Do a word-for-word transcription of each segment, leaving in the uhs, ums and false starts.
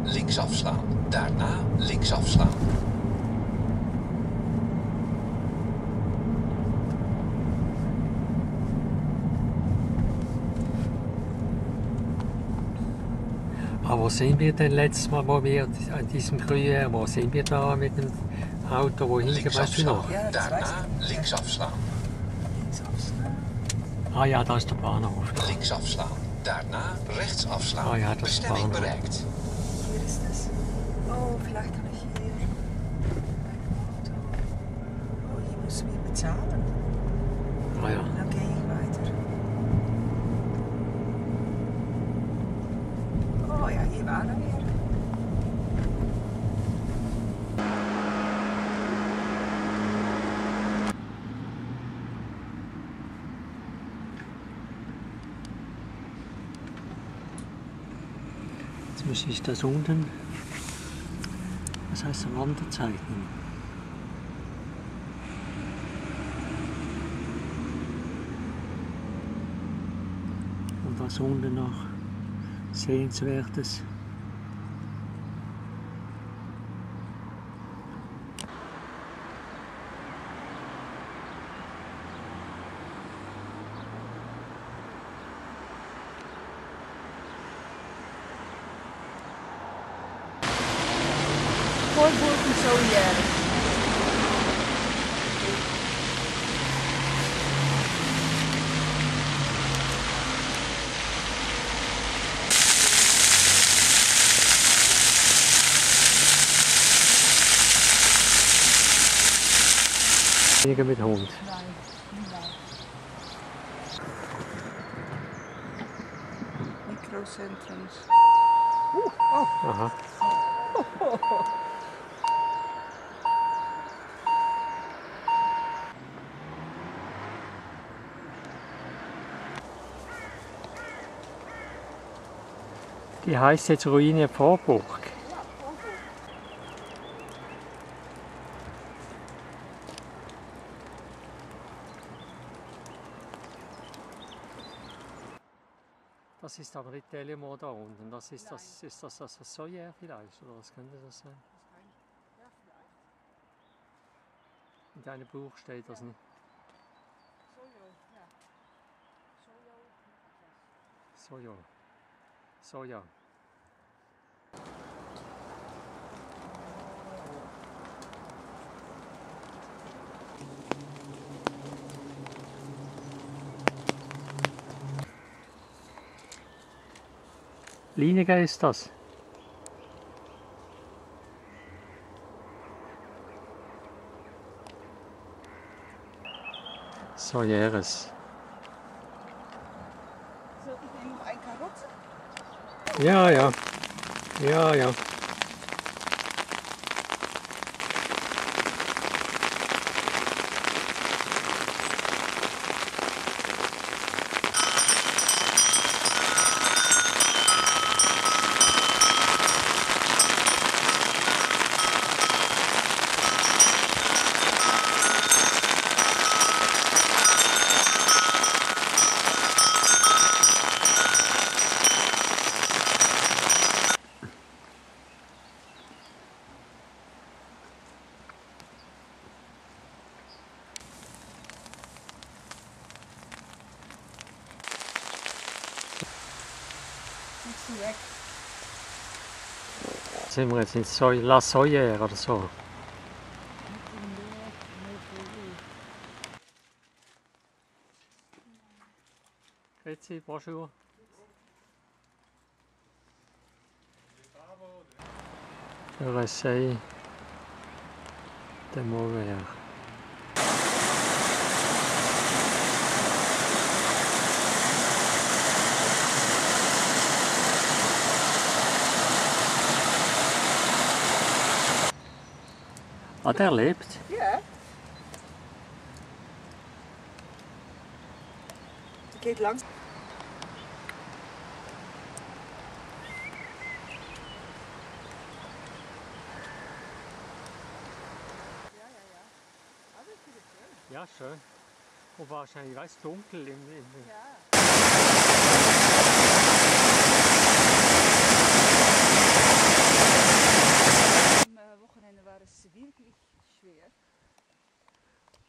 links afslaan. Daarna links afslaan. Aber wo sind wir denn letztes Mal, wo wir an diesem Gruyère, wo sind wir da mit dem Auto, wo hinten, weißt du noch? Ja, daarna links afslaan. Links afslaan. Ah ja, da ist der Bahnhof. Links afslaan. Daarna rechts afslaan. Ah ja, das ist der Bestemming Bahnhof. bereikt. Hier ist es. Oh, vielleicht habe ich hier ein Auto. Oh, hier müssen wir bezahlen. Ah ja. Dann gehe ich weiter. Oh ja, hier waren wir. Jetzt muss ich das unten, was heißt das, Wanderzeichen? Und was unten noch Sehenswertes. Voorburgen Gruyère. Weniger mit Hund. Nein, nein. Mikrocentrums. Uh, oh. Aha. Die heißt jetzt Ruine Vorburg. Das ist aber nicht Delimont da unten. Das ist das, ist das das Gruyère vielleicht? Oder was könnte das sein? In deinem Buch steht das nicht. Soja. Soja. Liniger ist das. Gruyères. Soll ich Ihnen noch ein Karotte? Ja, ja. Ja, ja. Weg. Sind wir jetzt in Soy La Gruyère oder so? Grüezi, bonjour. Le Réseil de Mauvert. Ah, der lebt? Ja. Die geht lang. Ja, schön. Und wahrscheinlich, weiß dunkel im, im Ja.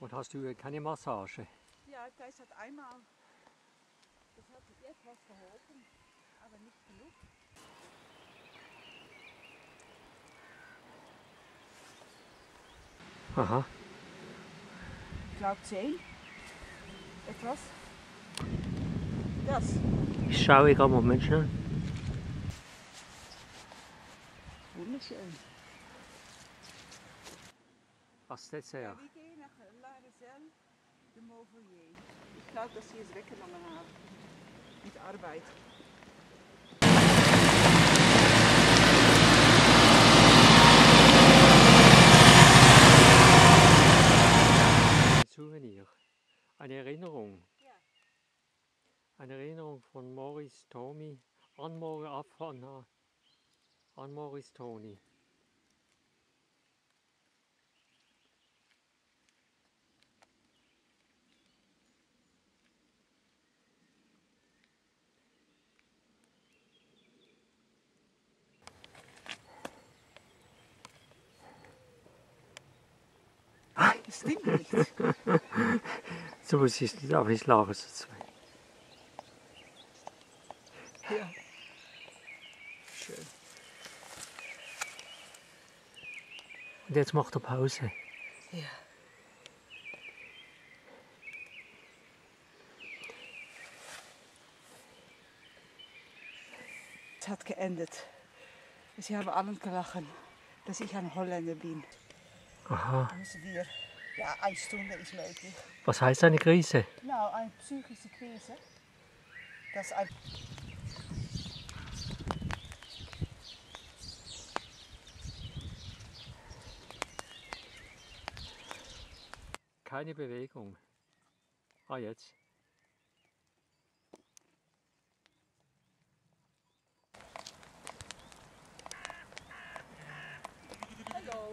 Und hast du keine Massage? Ja, das hat einmal, das hat etwas geholfen, aber nicht genug. Aha. Ich glaube zehn. Etwas. Das. Ich schaue gerade, Moment schnell. Wunderschön. Was ist das her? Ja, wir gehen nach La Réserve de Mauvoyer. Ich glaube, dass sie es weggenommen haben. Mit Arbeit. Ein Souvenir. Eine Erinnerung. Ja. Eine Erinnerung von Maurice Tommy an, Mor ab von, an Maurice Tony. Das stimmt nicht. So ist es, aber ich lache es zwei. Ja. Schön. Und jetzt macht er Pause. Ja. Es hat geendet. Sie haben allen gelachen, dass ich ein Holländer bin. Aha. Da müssen wir, ja, eine Stunde ist möglich. Was heißt eine Krise? Nou, eine psychische Krise. Das ist ein Keine Bewegung. Ah, jetzt. Hallo.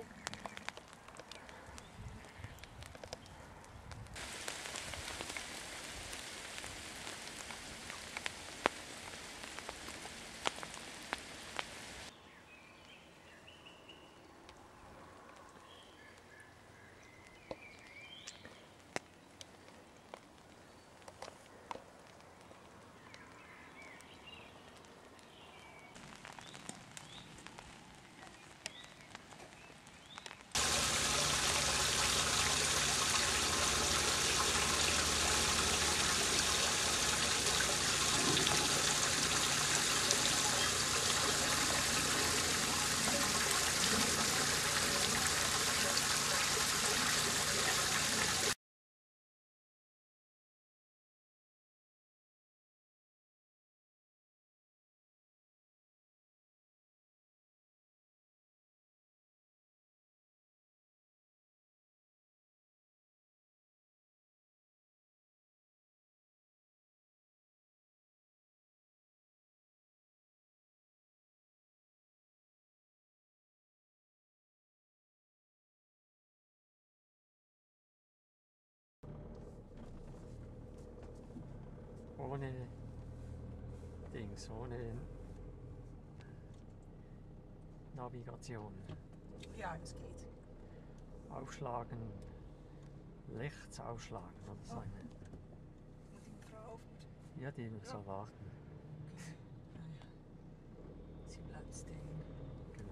Ohne Dings, ohne Navigation. Ja, das geht. Aufschlagen, rechts aufschlagen oder so. Oh. Moet die mevrouw over moeten? Ja, die soll warten. Sie bleibt stehen. Genau.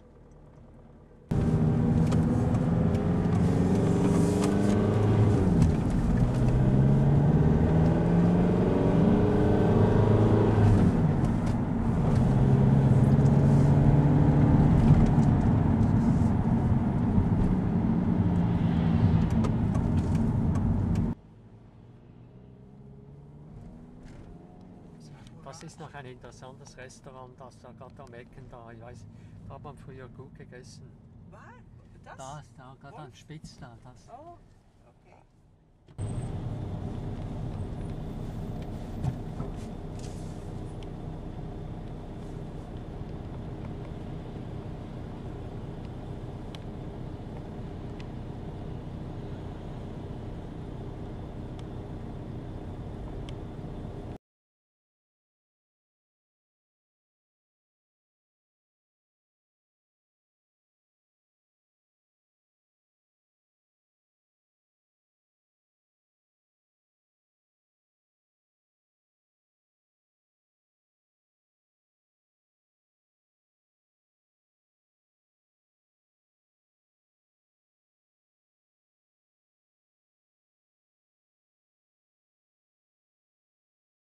Das ist noch ein interessantes Restaurant, das da gerade am Ecken da. Ich weiß, da hat man früher gut gegessen. Waar? Das? Da, da, gerade am Spitz da. Das. Oh, okay.